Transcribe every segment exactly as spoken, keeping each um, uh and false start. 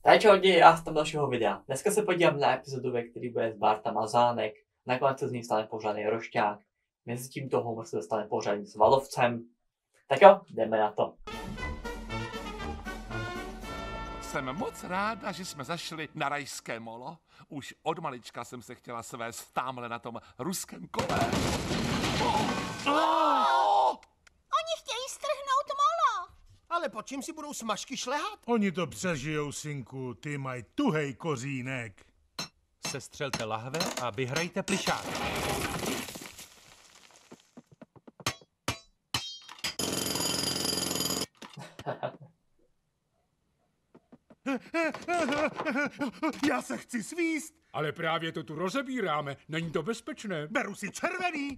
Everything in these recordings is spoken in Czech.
Tady čauději, já jsem dalšího videa. Dneska se podívám na epizodu, ve který bude Barta Mazánek. Nakonec se z ní stane pořádný rošťák. Mezi tím toho Homer se stane pořádným svalovcem. Tak jo, jdeme na to. Jsem moc ráda, že jsme zašli na rajské molo. Už od malička jsem se chtěla svést tamhle na tom ruském kole. Oh! Oh! Oni chtějí strhnout molo. Ale po čím si budou smažky šlehat? Oni to přežijou, synku, ty mají tuhej kořínek. Sestřelte lahve a vyhrajte plišák. Já se chci svíst. Ale právě to tu rozebíráme, není to bezpečné. Beru si červený.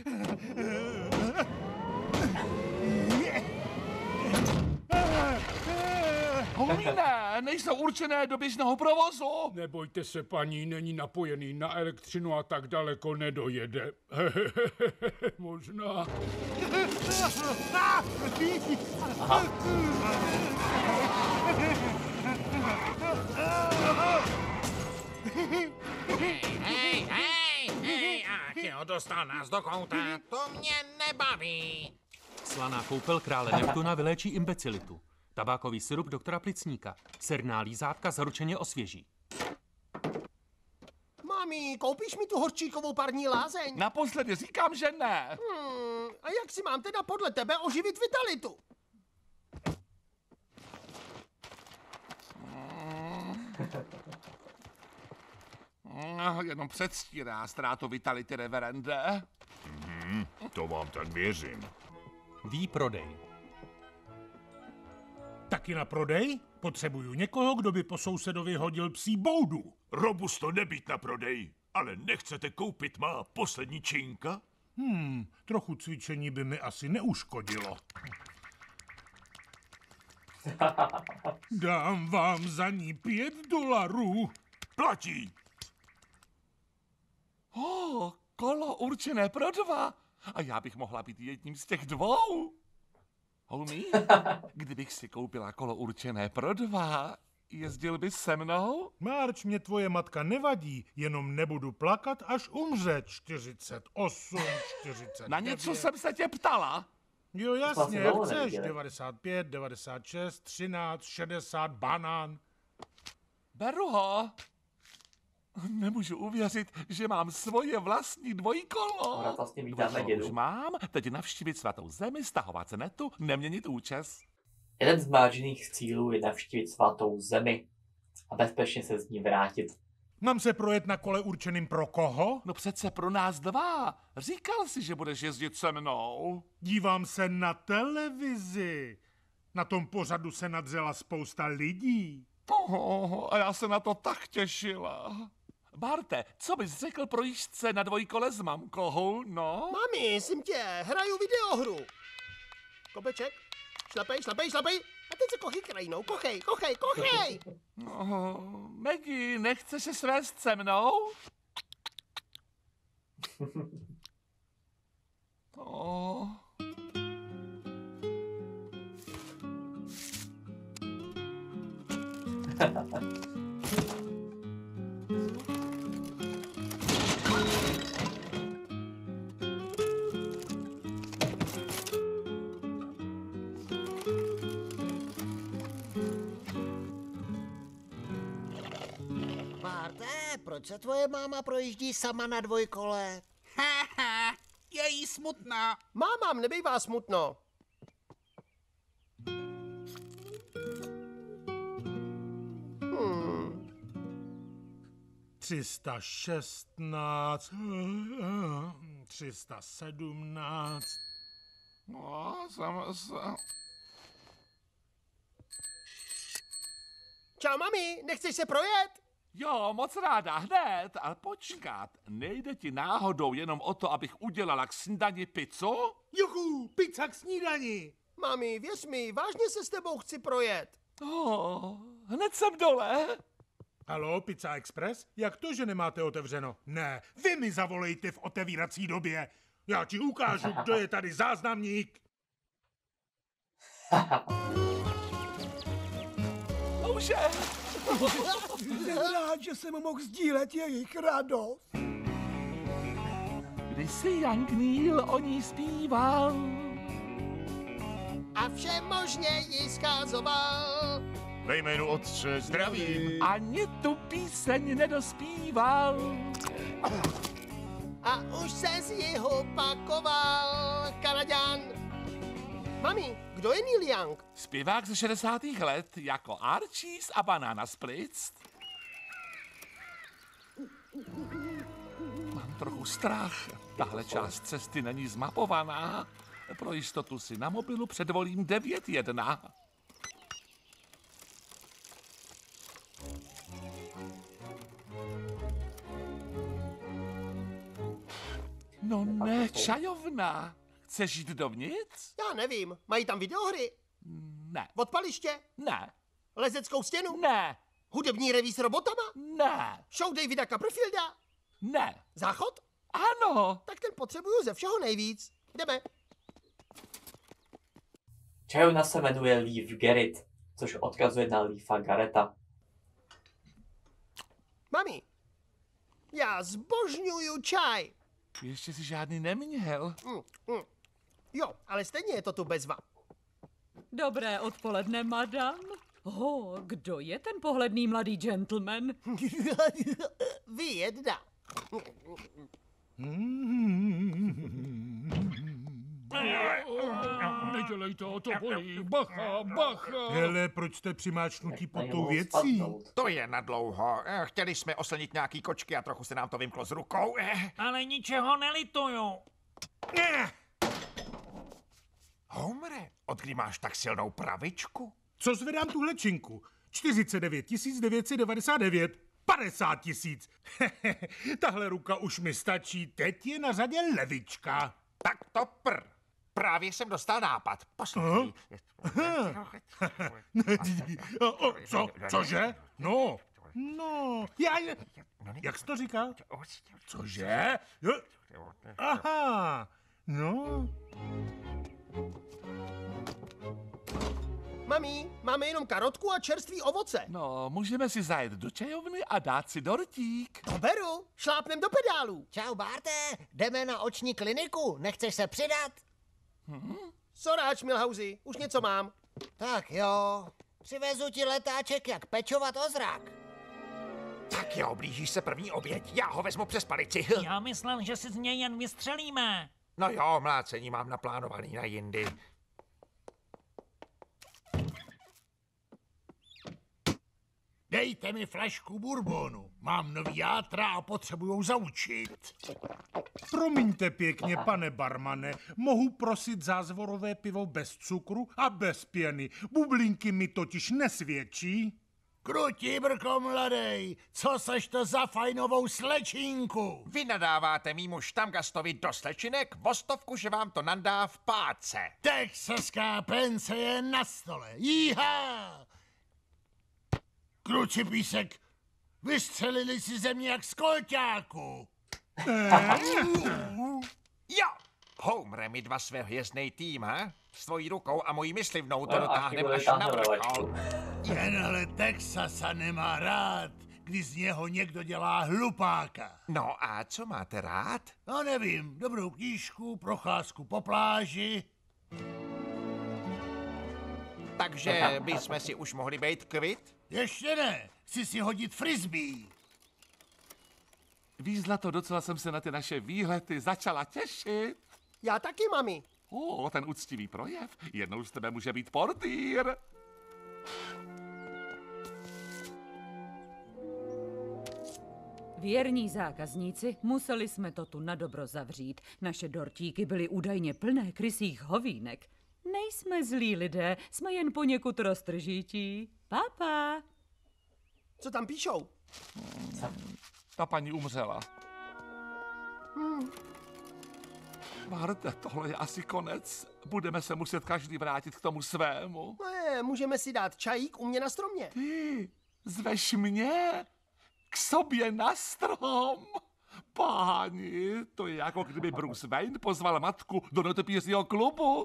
Homíne, nejsou určené do běžného provozu. Nebojte se, paní, není napojený na elektřinu a tak daleko nedojede. Možná. Aha. Hej, hej, hej, hej, ach jo, dostal nás do kouta, to mě nebaví. Slaná koupel krále Neptuna vyléčí imbecilitu. Tabákový sirup doktora Plicníka. Srná lízátka zaručeně osvěží. Mami, koupíš mi tu horčíkovou parní lázeň? Naposledy říkám, že ne. Hmm, a jak si mám teda podle tebe oživit vitalitu? No, jenom předstírá ztrátu vitality, reverende. Hmm, to vám tak věřím. Výprodej. Taky na prodej? Potřebuju někoho, kdo by po sousedovi hodil psí boudu. Robusto nebýt na prodej, ale nechcete koupit má poslední činka? Hmm, trochu cvičení by mi asi neuškodilo. Dám vám za ní pět dolarů. Platí! Oh, kolo určené pro dva. A já bych mohla být jedním z těch dvou. Homie, kdybych si koupila kolo určené pro dva, jezdil bys se mnou? Marč, mě tvoje matka nevadí, jenom nebudu plakat, až umře. čtyřicet osm, čtyřicet devět. Na něco jsem se tě ptala. Jo, jasně, Vlastně jak dlouho chceš. neviděli. devadesát pět, devadesát šest, třináct, šedesát, banán. Beru ho. Nemůžu uvěřit, že mám svoje vlastní dvojkolo. Ona vlastně vítáme Dvojkolo dědu. už mám, teď navštívit svatou zemi, stahovat se netu, neměnit účes. Jeden z vážných cílů je navštívit svatou zemi a bezpečně se z ní vrátit. Mám se projet na kole určeným pro koho? No přece pro nás dva. Říkal jsi, že budeš jezdit se mnou. Dívám se na televizi. Na tom pořadu se nadřela spousta lidí. Oh, a já se na to tak těšila. Barte, co bys řekl pro jížďce na dvojkole s mamkou, no? Mami, jsem tě, hraju videohru. Kopeček, šlapej, šlapej, šlapej. A teď se kochy krajinou, kochej, kochej, kochej. Oh, Maggie, nechceš se svést se mnou? Oh. Barte, proč se tvoje máma projíždí sama na dvojkole? Haha, je jí smutná. Mámám nebývá smutno. Hmm. tři sta šestnáct, tři sta sedmnáct. No, jsem se... Čau, mami, nechceš se projet? Jo, moc ráda, hned, ale počkat, nejde ti náhodou jenom o to, abych udělala k snídani pizzu? Juchu, pizza k snídani. Mami, věř mi, vážně se s tebou chci projet. Oh, hned jsem dole. Haló, Pizza Express? Jak to, že nemáte otevřeno? Ne, vy mi zavolejte v otevírací době. Já ti ukážu, kdo je tady záznamník. Nože, Jsem rád, že jsem mohl sdílet jejich radost. Když si Young Neil o ní zpíval. A všemožně ji zkazoval. Ve jménu otče zdravím. Ani tu píseň nedospíval. A už se z jihu pakoval Kanaďan. Mami, kdo je Neil Young? Zpěvák ze šedesátých let jako Archies a Banana Splits. Mám trochu strach. Tahle část cesty není zmapovaná. Pro jistotu si na mobilu předvolím devět jedna. No ne, čajovna. Chceš jít dovnitř? Já nevím, mají tam videohry? Ne. Odpaliště? Ne. Lezeckou stěnu? Ne. Hudební reví s robotama? Ne. Show Davida Copperfielda? Ne. Záchod? Ano. Tak ten potřebuju ze všeho nejvíc. Jdeme. Čajovna se jmenuje Leaf Garrett, což odkazuje na Leafa Garretta. Mami, já zbožňuju čaj. Ještě si žádný neměl. Mm, mm. Jo, ale stejně je to tu bezva. Dobré odpoledne, madam. Ho, kdo je ten pohledný mladý gentleman? Vy jedna. Nedělej to, to bolí. Bacha, bacha. Hele, proč jste přimáčnutí pod tou Nemohl věcí? spadnout. To je na dlouho. Eh, Chtěli jsme oslnit nějaký kočky a trochu se nám to vymklo z rukou. Eh. Ale ničeho nelituju. Eh. Homere, odkdy máš tak silnou pravičku? Co zvedám tuhle činku? čtyřicet devět tisíc devět set devadesát devět. padesát tisíc. Tahle ruka už mi stačí. Teď je na řadě levička. Tak to pr. Právě jsem dostal nápad. Poslouchej. O, o, co? Cože? No. No. Já, jak jsi to říkal? Cože? Jo. Aha. No. Mami, máme jenom karotku a čerstvý ovoce. No, můžeme si zajet do čajovny a dát si dortík. To beru, šlápnem do pedálů. Čau, Barte, jdeme na oční kliniku, nechceš se přidat? Hmm? Soráč, Milhausi, už něco mám. Tak jo, přivezu ti letáček, jak pečovat o zrak. Tak jo, blížíš se první oběť. Já ho vezmu přes palici. Já myslel, že si z něj jen vystřelíme. No jo, mlácení mám naplánovaný na jindy. Dejte mi flašku bourbonu. Mám nový játra a potřebuju zaučit. Promiňte pěkně, pane barmane, mohu prosit zázvorové pivo bez cukru a bez pěny. Bublinky mi totiž nesvědčí. Krutí brko, mladej, co seš to za fajnovou slečinku? Vy nadáváte mýmu štamgastovi do slečinek, vostovku, že vám to nandá v páce. Texaská pence je na stole. Jíha! Kruči písek, vystřelili si ze mě jak z kolťáku. Jo! Homere, my dva své hvězdnej tým, ha? S tvojí rukou a mojí myslivnou to dotáhneme až na vrchol. Jen ale Texasa nemá rád, když z něho někdo dělá hlupáka. No a co máte rád? No nevím, dobrou knížku, procházku po pláži. Takže bychom si už mohli být kvit? Ještě ne, chci si hodit frisbee. Víš, Zlato, docela jsem se na ty naše výlety začala těšit. Já taky, mami. O, ten úctivý projev. Jednou z tebe může být portýr. Věrní zákazníci, museli jsme to tu na dobro zavřít. Naše dortíky byly údajně plné krysích hovínek. Nejsme zlí lidé, jsme jen poněkud roztržití. Papa. Co tam píšou? Ta paní umřela. Hmm. Barte, tohle je asi konec. Budeme se muset každý vrátit k tomu svému. Ne, můžeme si dát čajík u mě na stromě. Ty, zveš mě k sobě na strom. Páni, to je jako kdyby Bruce Wayne pozval matku do netopířského klubu.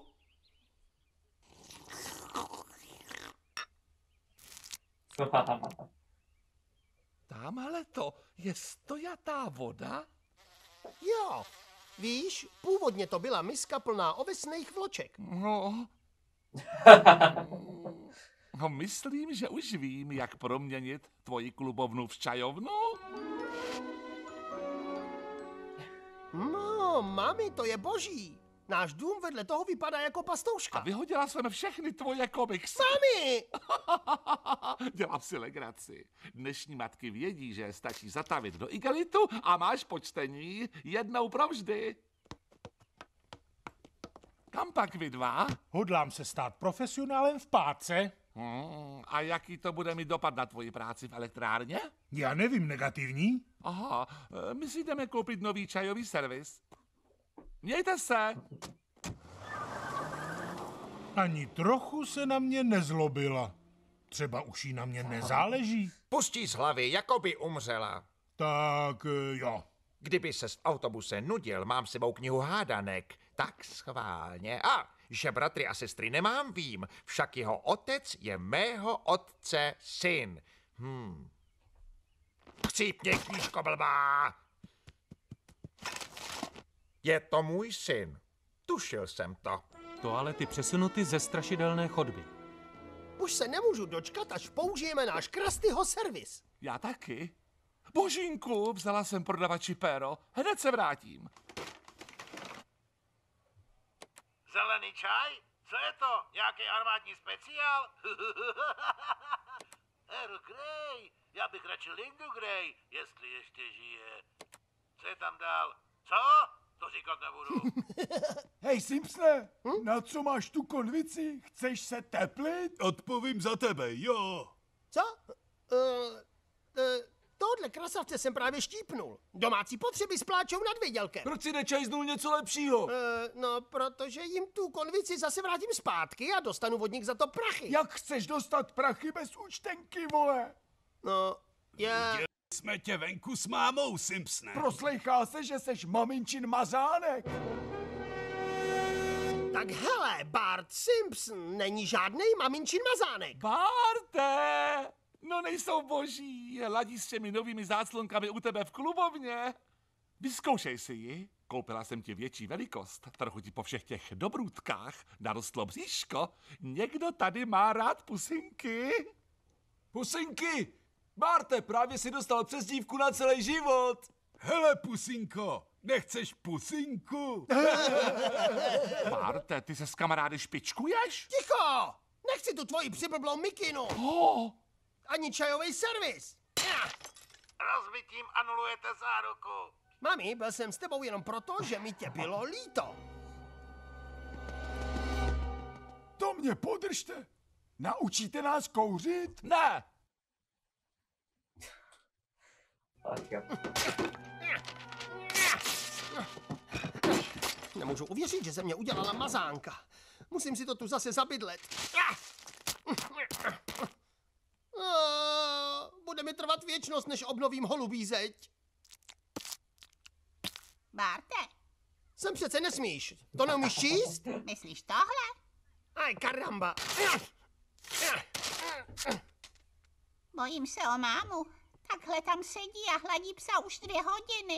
Tamhle to je stojatá voda? Jo, víš, původně to byla miska plná ovesných vloček. No. No, myslím, že už vím, jak proměnit tvoji klubovnu v čajovnu. No, mami, to je boží. Náš dům vedle toho vypadá jako pastouška. A vyhodila jsem všechny tvoje komiksy. Mami! Dělám si legraci. Dnešní matky vědí, že stačí zatavit do igelitu a máš po čtení jednou provždy. Kam pak vy dva? Hodlám se stát profesionálem v páce. Hmm, a jaký to bude mít dopad na tvoji práci v elektrárně? Já nevím, negativní. Aha, my si jdeme koupit nový čajový servis. Mějte se! Ani trochu se na mě nezlobila. Třeba už jí na mě nezáleží. Pustí z hlavy, jako by umřela. Tak jo. Kdyby se v autobuse nudil, mám s sebou knihu hádanek. Tak schválně. A, že bratry a sestry nemám, vím. Však jeho otec je mého otce syn. Hm. Chcípně, knížko blbá. Je to můj syn. Tušil jsem to. Toalety přesunuty ze strašidelné chodby. Už se nemůžu dočkat, až použijeme náš Krastyho servis. Já taky. Božínku, vzala jsem prodavači péro. Hned se vrátím. Zelený čaj? Co je to? Nějaký armádní speciál? Earl Grey. Já bych radši Lindu Grey, jestli ještě žije. Co je tam dál? Co? To říkat nebudu. Hej, Simpsone, hm? Na co máš tu konvici? Chceš se teplit? Odpovím za tebe, jo. Co? Uh, uh, tohle krasavce jsem právě štípnul. Domácí potřeby s pláčou nad vědělkem. Proč si nečajznul něco lepšího? Uh, no, protože jim tu konvici zase vrátím zpátky a dostanu od nich za to prachy. Jak chceš dostat prachy bez účtenky, vole? No, já... Viděli jsme tě venku s mámou, Simpsone. Proslejchá se, že seš maminčin mazánek. Tak hele, Bart Simpson není žádnej maminčin mazánek. Barte! No nejsou boží, ladí s těmi novými záclonkami u tebe v klubovně. Vyzkoušej si ji. Koupila jsem ti větší velikost. Trochu ti po všech těch dobrůtkách narostlo bříško. Někdo tady má rád pusinky? Pusinky! Barte, právě si dostal přezdívku na celý život. Hele, pusinko, nechceš pusinku? Barte, ty se s kamarády špičkuješ? Ticho! Nechci tu tvoji přiblblou mikinu. Oh. Ani čajový servis. Rozbitím anulujete záruku. Mami, byl jsem s tebou jenom proto, že mi tě bylo líto. To mě podržte. Naučíte nás kouřit? Ne. Nemůžu uvěřit, že ze mě udělala mazánka. Musím si to tu zase zabydlet. Bude mi trvat věčnost, než obnovím holubí zeď. Barte. Sem přece nesmíš. To neumíš číst? Myslíš tohle? Aj, karamba. Bojím se o mámu. Takhle tam sedí a hladí psa už dvě hodiny.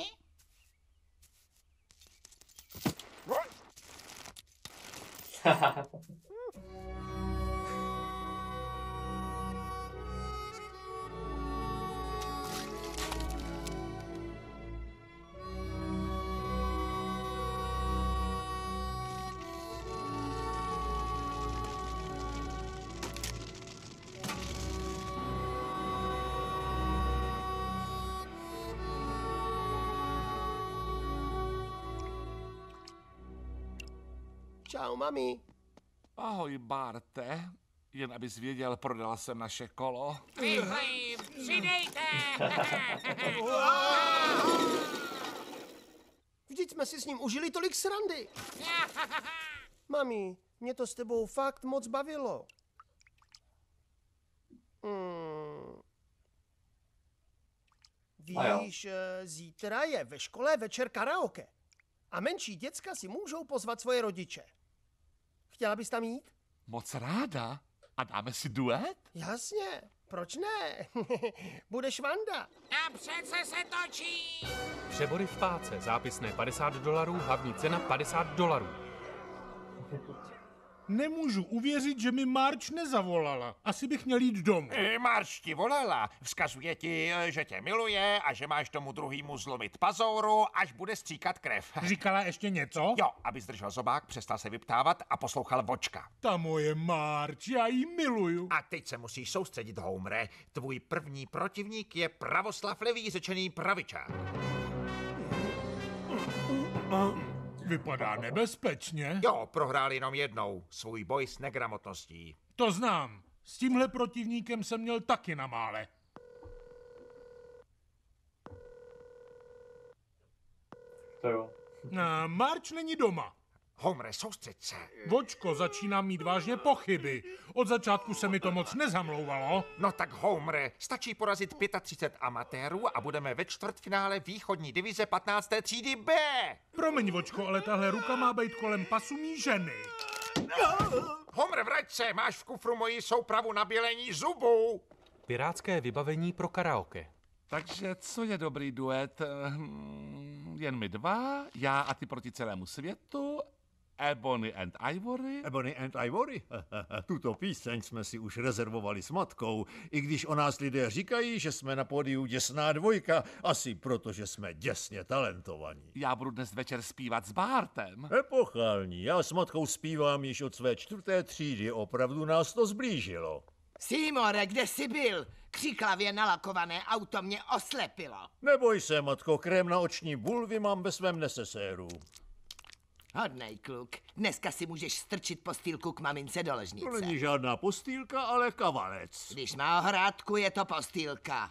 Čau, mami. Ahoj, Barte. Jen abys věděl, prodala jsem naše kolo. Rychleji, přidejte! Vždyť jsme si s ním užili tolik srandy. Mami, mě to s tebou fakt moc bavilo. Hmm. Víš, zítra je ve škole večer karaoke. A menší děcka si můžou pozvat svoje rodiče. Chtěla bys tam jít? Moc ráda. A dáme si duet? Jasně. Proč ne? Budeš Vanda. A přece se točí. Přebory v páce, zápisné padesát dolarů, hlavní cena padesát dolarů. Nemůžu uvěřit, že mi Marge nezavolala. Asi bych měl jít domů. E, Marge ti volala. Vzkazuje ti, že tě miluje a že máš tomu druhýmu zlomit pazouru, až bude stříkat krev. Říkala ještě něco? Jo, aby zdržel zobák, přestal se vyptávat a poslouchal vočka. Ta moje Marge, já jí miluju. A teď se musíš soustředit, Homere. Tvůj první protivník je pravoslavlivý řečený pravičák. Vypadá nebezpečně. Jo, prohrál jenom jednou. Svůj boj s negramotností. To znám. S tímhle protivníkem jsem měl taky na mále. To jo. A Marge není doma. Homere, soustřeď se. Vočko, začínám mít vážně pochyby. Od začátku se mi to moc nezamlouvalo. No tak Homere, stačí porazit třicet pět amatérů a budeme ve čtvrtfinále východní divize patnácté třídy B. Promiň, Vočko, ale tahle ruka má být kolem pasu mý ženy. Homere, vrať se, máš v kufru moji soupravu na bělení zubů. Pirátské vybavení pro karaoke. Takže co je dobrý duet? Hm, jen my dva, já a ty proti celému světu, Ebony and Ivory. Ebony and Ivory? Tuto píseň jsme si už rezervovali s matkou, i když o nás lidé říkají, že jsme na pódiu děsná dvojka, asi proto, že jsme děsně talentovaní. Já budu dnes večer zpívat s Bartem. Epochální, já s matkou zpívám již od své čtvrté třídy, opravdu nás to zblížilo. Seymoure, kde jsi byl? Křiklavě nalakované auto mě oslepilo. Neboj se, matko, krém na oční bulvy mám ve svém neseséru. Hodnej kluk, dneska si můžeš strčit postýlku k mamince do ložnice. To není žádná postýlka, ale kavalec. Když má ohrádku, je to postýlka.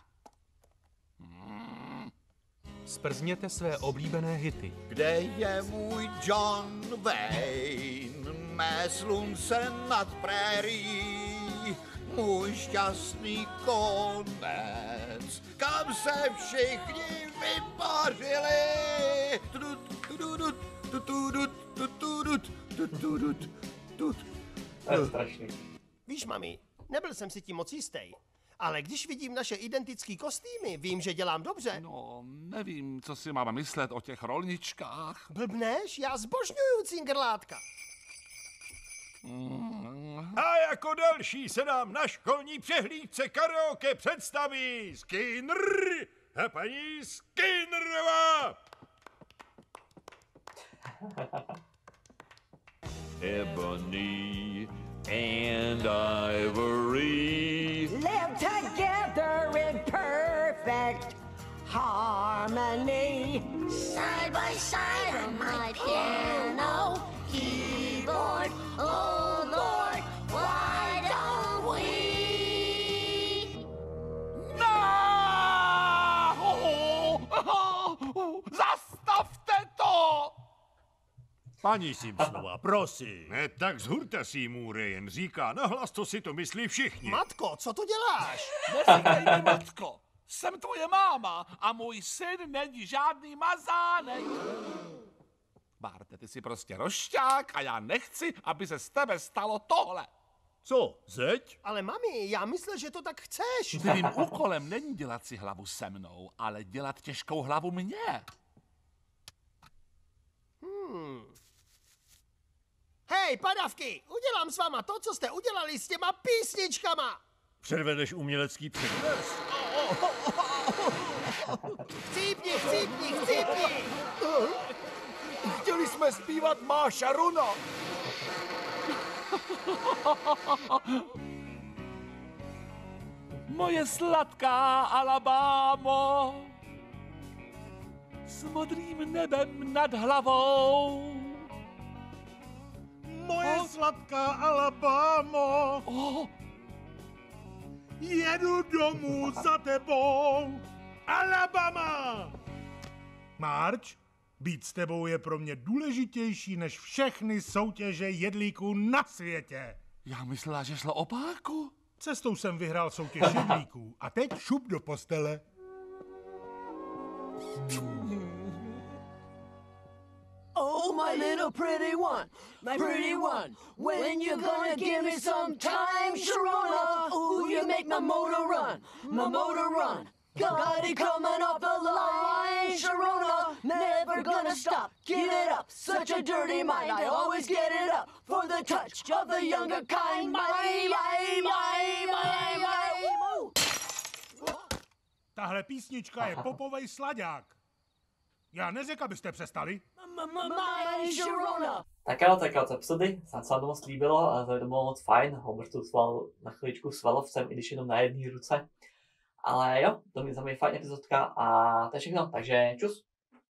Sprzněte své oblíbené hity. Kde je můj John Wayne, mé slunce nad prérií, můj šťastný konec, kam se všichni vypařili. To je strašný. Víš, mami, nebyl jsem si tím moc jistý. Ale když vidím naše identické kostýmy, vím, že dělám dobře. No, nevím, co si máme myslet o těch rolničkách. Blbneš? Já zbožňuju cingrlátka. A jako další se nám na školní přehlídce karaoke představí Skinner a paní Skinnerová. Ebony and Ivory live together in perfect harmony. Side by side on my piano keyboard. Oh Lord, why don't we? No! Zastavte to! Paní Simpsonová, prosím. Ne tak zhurta, Seymoure, jen říká nahlas, co si to myslí všichni. Matko, co to děláš? Neříkej mi, matko. Jsem tvoje máma a můj syn není žádný mazánek. Barte, ty jsi prostě rošťák a já nechci, aby se z tebe stalo tohle. Co, zeď? Ale mami, já myslel, že to tak chceš. Tvým úkolem není dělat si hlavu se mnou, ale dělat těžkou hlavu mně. Hmm. Hej, padavky, udělám s váma to, co jste udělali s těma písničkama. Předvedeš umělecký předves? Chcípni, chcípni, chcípni. Chtěli jsme zpívat Máša Runa. Moje sladká Alabámo, s modrým nebem nad hlavou. Moje oh. sladká Alabámo, oh. jedu domů za tebou, Alabama! Marge, být s tebou je pro mě důležitější než všechny soutěže jedlíků na světě. Já myslela, že šlo o párku. Cestou jsem vyhrál soutěž jedlíků a teď šup do postele. Oh my little pretty one, my pretty one. When you gonna give me some time, Sharona? Ooh, you make my motor run, my motor run. Somebody coming off the line, Sharona, never gonna stop. Give it up, such a dirty mind. I always get it up for the touch of the younger kind. My, my, my, my, my, woo. Tahle písnička je popovej slaďák. Já neřekl, abyste přestali. My Sharona. Tak jo, tak jo, z epizody se nám to moc líbilo a to bylo moc fajn. Homer tu sval na chvíličku s valovcem, i když jenom na jedné ruce. Ale jo, to mi za mě fajn epizodka a to je všechno, takže čus.